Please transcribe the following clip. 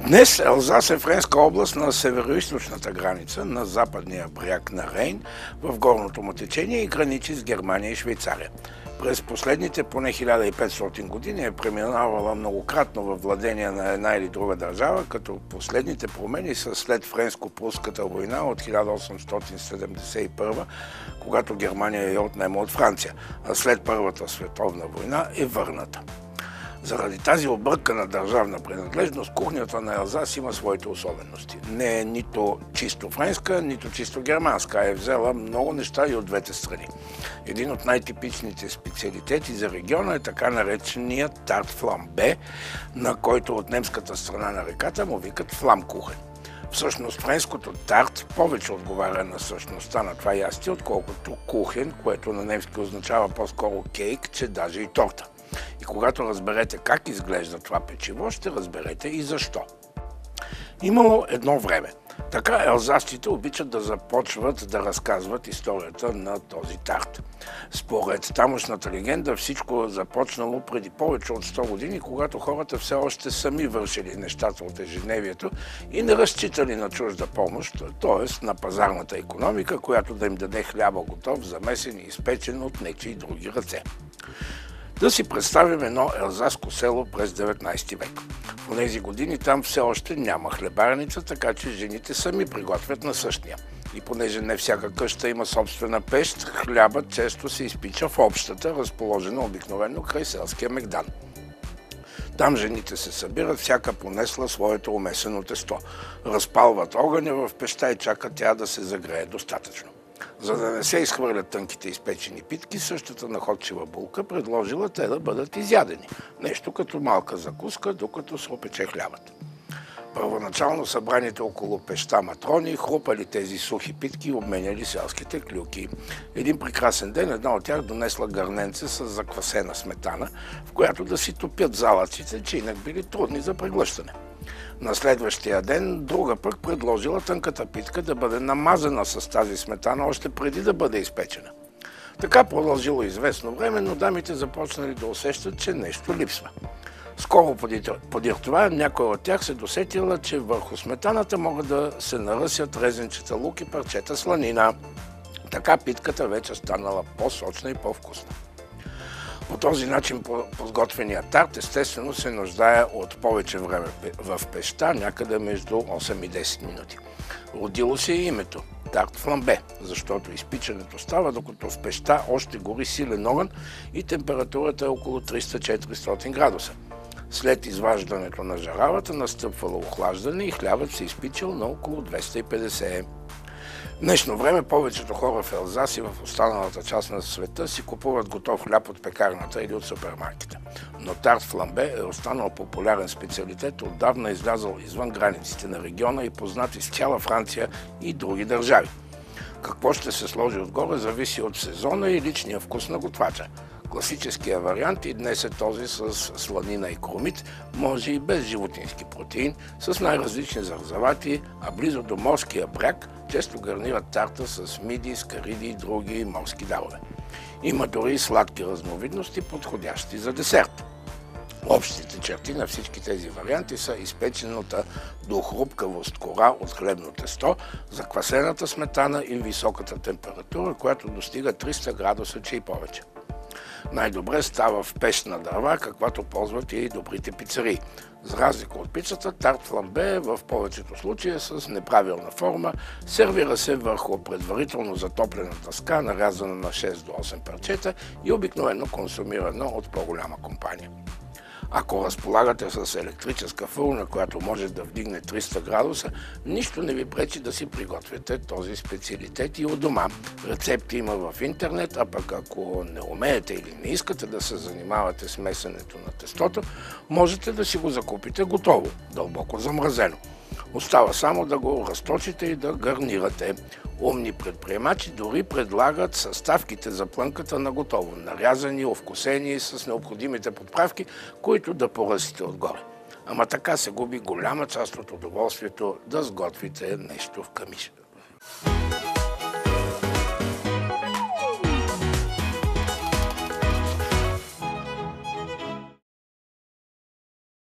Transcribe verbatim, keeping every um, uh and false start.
Днес Елзас е френска област на североизточната граница, на западния бряг на Рейн, в горното му течение и граничи с Германия и Швейцария. През последните поне хиляда и петстотин години е преминавала многократно във владение на една или друга държава, като последните промени са след Френско-пруската война от хиляда осемстотин седемдесет и първа, когато Германия я отнема от Франция, а след Първата световна война е върната. Заради тази объркана държавна принадлежност, кухнята на Елзас има своите особености. Не е нито чисто френска, нито чисто германска, а е взела много неща и от двете страни. Един от най-типичните специалитети за региона е така нареченият тарт фламбе, на който от немската страна на реката му викат фламкухен. Всъщност френското тарт повече отговаря на същността на това ястие, отколкото кухен, което на немски означава по-скоро кейк, че даже и торта. И когато разберете как изглежда това печиво, ще разберете и защо. Имало едно време. Така елзасците обичат да започват да разказват историята на този тарт. Според тамошната легенда всичко започнало преди повече от сто години, когато хората все още сами вършили нещата от ежедневието и не разчитали на чужда помощ, т.е. на пазарната икономика, която да им даде хляба готов, замесен и изпечен от нечии други ръце. Да си представим едно елзаско село през деветнайсети век. В тези години там все още няма хлебарница, така че жените сами приготвят на същия. И понеже не всяка къща има собствена пещ, хлябът често се изпича в общата, разположена обикновено край селския мегдан. Там жените се събират, всяка понесла своето умесено тесто. Разпалват огъня в пещта и чакат тя да се загрее достатъчно. За да не се изхвърлят тънките изпечени питки, същата находчива булка предложила те да бъдат изядени. Нещо като малка закуска, докато се опече хлябът. Първоначално събраните около пеща матрони хрупали тези сухи питки и обменяли селските клюки. Един прекрасен ден една от тях донесла гърненце с заквасена сметана, в която да си топят залъците, че инак били трудни за преглъщане. На следващия ден друга пък предложила тънката питка да бъде намазана с тази сметана още преди да бъде изпечена. Така продължило известно време, но дамите започнали да усещат, че нещо липсва. Скоро подир това някой от тях се досетила, че върху сметаната могат да се наръсят резенчета лук и парчета сланина. Така питката вече станала по-сочна и по-вкусна. По този начин подготвения тарт естествено се нуждае от повече време в пещта, някъде между осем и десет минути. Родило се и името – тарт фламбе, защото изпичането става, докато в пещта още гори силен огън и температурата е около триста до четиристотин градуса. След изваждането на жаравата настъпвало охлаждане и хлябът се изпичал на около двеста и петдесет. В днешно време повечето хора в Елзас и в останалата част на света си купуват готов хляб от пекарната или от супермаркета. Но тарт фламбе е останал популярен специалитет, отдавна излязъл извън границите на региона и познат из цяла Франция и други държави. Какво ще се сложи отгоре зависи от сезона и личния вкус на готвача. Класическия вариант и днес е този с сланина и кромит, може и без животински протеин, с най-различни зарзавати, а близо до морския бряг често гарнират тарта с миди, скариди и други морски дарове. Има дори и сладки разновидности, подходящи за десерт. Общите черти на всички тези варианти са изпечената до хрупкавост кора от хлебно тесто, заквасената сметана и високата температура, която достига триста градуса, че и повече. Най-добре става в пещ на дърва, каквато ползват и добрите пицарии. За разлика от пицата, тарт фламбе в повечето случаи е с неправилна форма, сервира се върху предварително затоплена дъска, нарязана на шест до осем парчета и обикновено консумирана от по-голяма компания. Ако разполагате с електрическа фурна, която може да вдигне триста градуса, нищо не ви пречи да си приготвите този специалитет и у дома. Рецепти има в интернет, а пък ако не умеете или не искате да се занимавате с месенето на тестото, можете да си го закупите готово, дълбоко замразено. Остава само да го разточите и да гарнирате. Умни предприемачи дори предлагат съставките за плънката на готово, нарязани, овкусени с необходимите подправки, които да поръсите отгоре. Ама така се губи голяма част от удоволствието да сготвите нещо в камиша.